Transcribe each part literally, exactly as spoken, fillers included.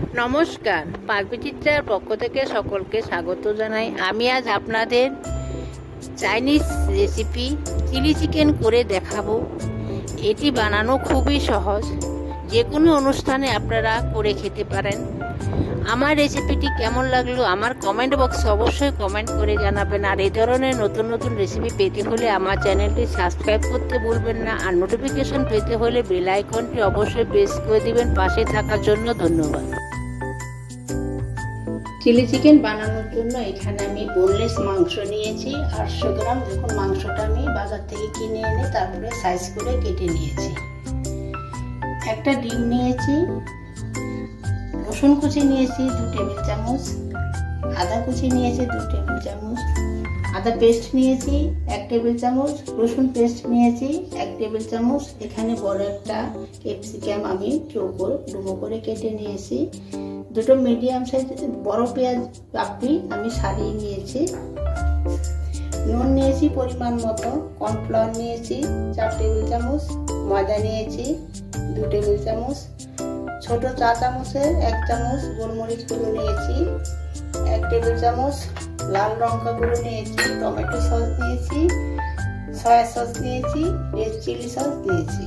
নমস্কার, পাকবিচিত্রার পক্ষ থেকে সকলকে স্বাগত জানাই। আমি আজ আপনাদের চাইনিজ রেসিপি চিলি চিকেন করে দেখাবো। এটি বানানো খুবই সহজ, যে কোনো অনুষ্ঠানে আপনারা করে খেতে পারেন। আমার রেসিপিটি কেমন লাগলো আমার কমেন্ট বক্সে অবশ্যই কমেন্ট করে জানাবেন। আর এই ধরনের নতুন নতুন রেসিপি পেতে হলে আমার চ্যানেলটি সাবস্ক্রাইব করতে ভুলবেন না। আর নোটিফিকেশন পেতে হলে বেল আইকনটি অবশ্যই প্রেস করে দিবেন। পাশে থাকার জন্য ধন্যবাদ। চিলি চিকেন বানানোর জন্য এখানে আমি বোনলেস মাংস নিয়েছি আটশো গ্রাম। দেখুন, মাংসটা আমি বাজার থেকে কিনে এনে তারপরে সাইজ করে কেটে নিয়েছি। একটা ডিম নিয়েছি, রসুন কুচি নিয়েছি দু টেবিল চামচ, আদা কুচি নিয়েছি দু টেবিল চামচ, আদা পেস্ট নিয়েছি এক টেবিল চামচ, রসুন পেস্ট নিয়েছি এক টেবিল চামচ। এখানে বড় একটা ক্যাপসিকাম আমি চৌকো ডুমো করে কেটে নিয়েছি। দুটো মিডিয়াম সাইজ বড় পেঁয়াজ পাপড়ি আমি সারিয়ে নিয়েছি। নুন নিয়েছি পরিমাণ মতো, কর্নফ্লাওয়ার নিয়েছি চার টেবিল চামচ, ময়দা নিয়েছি দু টেবিল চামচ, ছোট চা চামচের এক চামচ গোলমরিচ গুঁড়ো নিয়েছি, এক টেবিল চামচ লাল লঙ্কা গুঁড়ো নিয়েছি, টমেটো সস নিয়েছি, সয়া সস নিয়েছি, রেড চিলি সস নিয়েছি,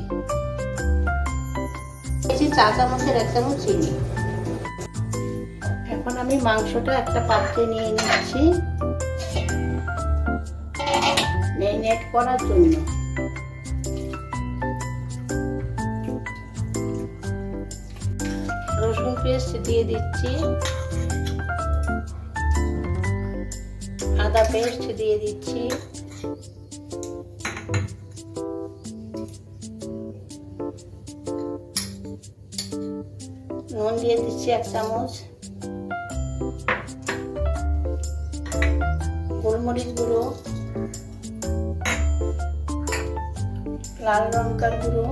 চা চামচের এক চামচ চিনি। এখন আমি মাংসটা একটা পাত্রে নিয়ে নিচ্ছি ম্যারিনেট করার জন্য। রসুন পেস্ট দিয়ে দিচ্ছি, আদা পেস্ট দিয়ে দিচ্ছি, নুন দিয়ে দিচ্ছি এক চামচ, গোলমরিচ গুঁড়ো, লাল লঙ্কার গুঁড়ো,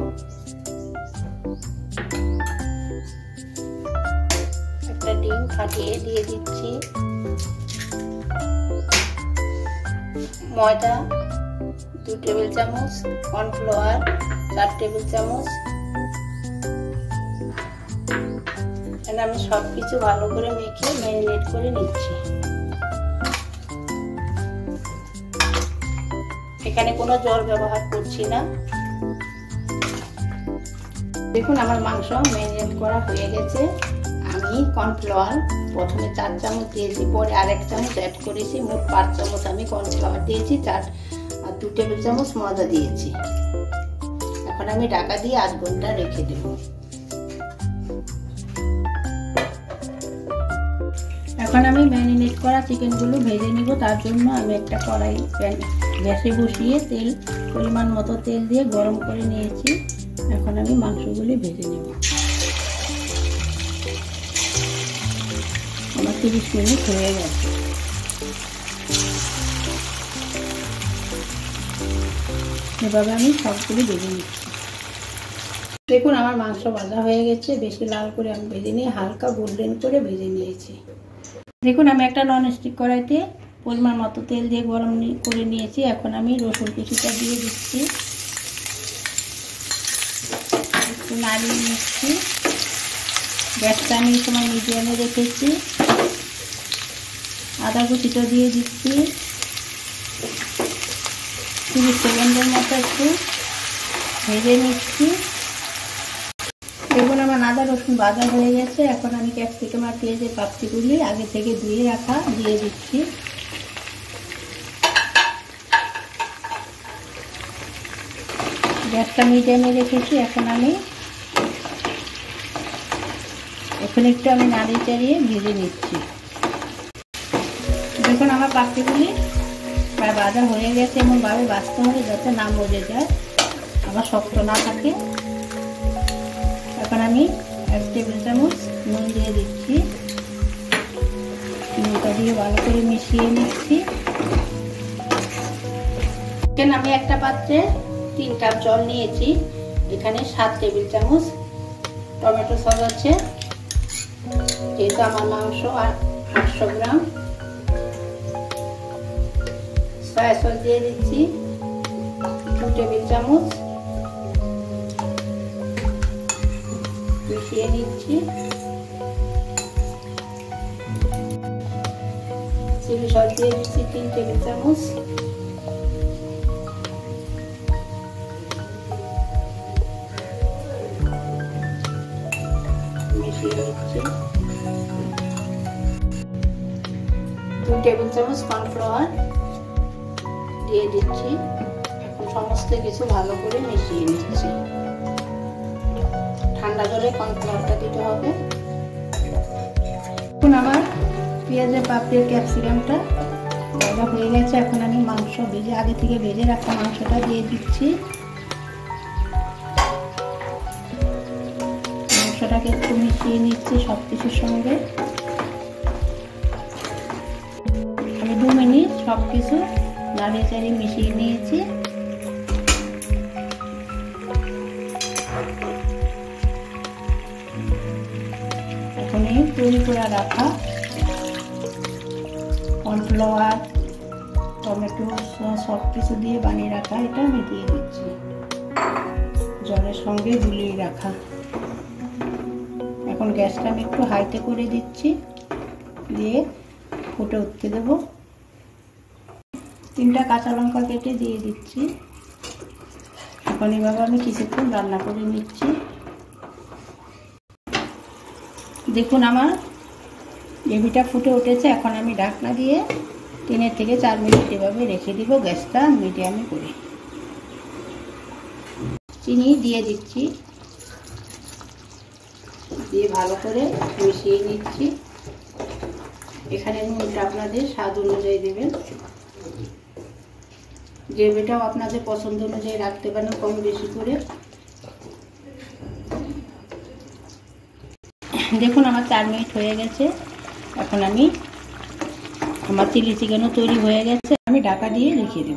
একটা ডিম ফাটিয়ে দিয়ে দিচ্ছি, ময়দা দু টেবিল চামচ, কর্নফ্লাওয়ার চার টেবিল চামচ। আমি সবকিছু ভালো করে মেখে ম্যারিনেট করে নিচ্ছি। এখানে কোনো জল ব্যবহার করছি না। দেখুন, আমার মাংস ম্যারিনেট করা হয়ে গেছে। আমি কর্নফ্লাওয়ার প্রথমে চার চামচ দিয়েছি, পরে আরেক চামচ অ্যাড করেছি, মোট পাঁচ চামচ আমি কর্নফ্লাওয়ার দিয়েছি, চার আর দু টেবিল চামচ ময়দা দিয়েছি। এখন আমি ঢাকা দিয়ে আধ ঘন্টা রেখে দেব। এখন আমি ম্যারিনেট করা চিকেনগুলো ভেজে নিব। তার জন্য আমি একটা কড়াই প্যান গ্যাসে বসিয়ে তেল পরিমাণ মতো তেল দিয়ে গরম করে নিয়েছি। এখন আমি মাংসগুলি ভেজে নেব। আমার তিরিশ মিনিট হয়ে গেছে। এভাবে আমি সবগুলি ভেজে নিচ্ছি। দেখুন, আমার মাংস ভাজা হয়ে গেছে। বেশি লাল করে আমি ভেজে নিয়ে হালকা গোল্ডেন করে ভেজে নিয়েছি। দেখুন, আমি একটা ননস্টিক কড়াইতে পরিমাণ মতো তেল দিয়ে গরম করে নিয়েছি। এখন আমি রসুন কুচিটা দিয়ে দিচ্ছি, একটু নাড়িয়ে নিচ্ছি। গ্যাসটা আমি এই সময় মিডিয়ামে রেখেছি। আদা কুচিটা দিয়ে দিচ্ছি, তিরিশ সেকেন্ডের মতো একটু ভেজে নিচ্ছি। দেখুন, আমার আদা রসুন ভাজা হয়ে গেছে। এখন আমি ক্যাপসিকাম আর পেঁয়াজের পাপড়িগুলি আগে থেকে ধুয়ে রাখা দিয়ে দিচ্ছি। গ্যাসটা মিডিয়ামে রেখেছি। এখন আমি এখন একটু আমি নাড়িয়ে চাড়িয়ে ভেজে নিচ্ছি। দেখুন, আমার পাপড়িগুলি প্রায় ভাজা হয়ে গেছে। এমনভাবে ভাজতে হবে যাতে না মজে যায়, আবার শক্ত না থাকে। এখন আমি এক টেবিল চামচ নুন দিয়ে দিচ্ছি। নুনটা দিয়ে ভালো করে মিশিয়ে নিচ্ছি। এখানে আমি একটা পাত্রে তিন কাপ জল নিয়েছি। এখানে সাত টেবিল চামচ টমেটো সস আছে, যেহেতু আমার মাংস আর আটশো গ্রাম। সয়া সস দিয়ে দিচ্ছি দু টেবিল চামচ, মিশিয়ে নিচ্ছি। সস দিয়ে দিচ্ছি তিন টেবিল চামচ। মিশিয়ে নিচ্ছি। দুই টেবিল চামচ কর্নফ্লাওয়ার দিয়ে দিচ্ছি। এখন সমস্ত কিছু ভালো করে মিশিয়ে নিচ্ছি। ঠান্ডা জলে কর্নফ্লাওয়ারটা দিতে হবে। এখন আমার পেঁয়াজের পাপড়ির ক্যাপসিকামটা ভাজা হয়ে গেছে। এখন আমি মাংস ভেজে আগে থেকে ভেজে রাখা মাংসটা দিয়ে দিচ্ছি। মাংসটাকে একটু মিশিয়ে নিচ্ছি সব কিছুর সঙ্গে। আমি দু মিনিট সব কিছু নাড়িয়ে চাড়িয়ে মিশিয়ে নিয়েছি। এখন এই তৈরি করে রাখা কর্নফ্লাওয়ার, টমেটো সস সব কিছু দিয়ে বানিয়ে রাখা এটা আমি দিয়ে দিচ্ছি। জলের সঙ্গে গুলিয়ে রাখা। এখন গ্যাসটা আমি একটু হাইতে করে দিচ্ছি, দিয়ে ফুটে উঠতে দেব। তিনটা কাঁচা লঙ্কা কেটে দিয়ে দিচ্ছি। এখন এভাবে আমি কিছুক্ষণ রান্না করে নিচ্ছি। দেখুন আমার গ্রেভিটা ফুটে উঠেছে। এখন আমি ঢাকনা দিয়ে তিনের থেকে চার মিনিট এভাবে রেখে দিব গ্যাসটা মিডিয়ামে করে। চিনি দিয়ে দিচ্ছি, দিয়ে ভালো করে মিশিয়ে নিচ্ছি। এখানে নুনটা আপনাদের স্বাদ অনুযায়ী দেবেন। গ্রেভিটাও আপনাদের পছন্দ অনুযায়ী রাখতে পারেন কম বেশি করে। দেখুন আমার চার মিনিট হয়ে গেছে। এখন আমি আমার চিলি চিকেনও তৈরি হয়ে গেছে। আমি ঢাকা দিয়ে রেখে দেব।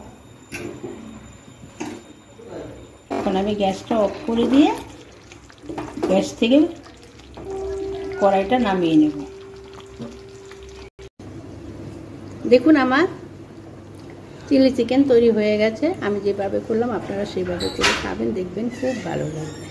এখন আমি গ্যাসটা অফ করে দিয়ে গ্যাস থেকে কড়াইটা নামিয়ে নেব। দেখুন আমার চিলি চিকেন তৈরি হয়ে গেছে। আমি যেভাবে করলাম আপনারা সেভাবে করে খাবেন, দেখবেন খুব ভালো লাগবে।